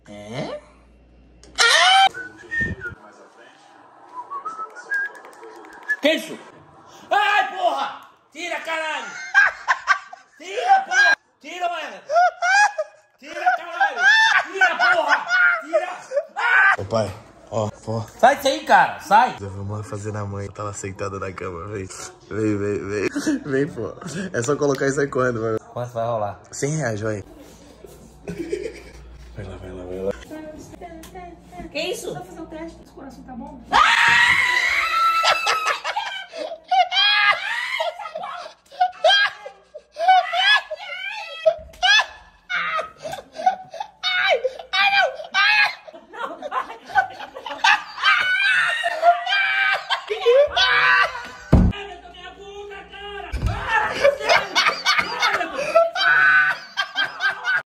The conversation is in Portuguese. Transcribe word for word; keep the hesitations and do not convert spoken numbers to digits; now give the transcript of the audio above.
É? Que isso? Ai, porra! Tira, caralho! Tira, porra! Tira, mano! Tira, caralho! Tira, porra! Tira! Ô pai, ó, ó. Sai daí, cara! Sai! Vamos fazer na mãe. Eu tava sentada na cama, vem. Vem, vem, vem. Vem, pô. É só colocar isso aí quando, mano. Quanto vai rolar? cem reais, vai. Vai lá, vai lá, vai lá. Que isso? Só fazer o teste, o coração tá bom? Ah!